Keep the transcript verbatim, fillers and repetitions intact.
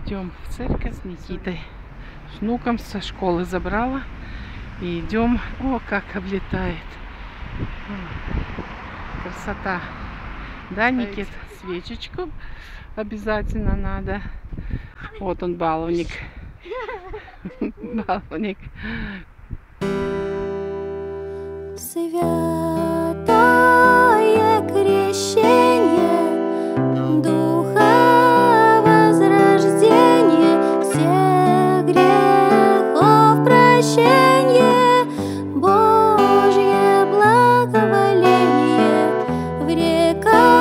Идем в церковь с Никитой. С внуком со школы забрала. И идем. О, как облетает. О, красота. Да, Никит? Свечечку обязательно надо. Вот он, баловник. Баловник. Святое крещение Духа возрождение, всех грехов прощение, Божье благоволение в реках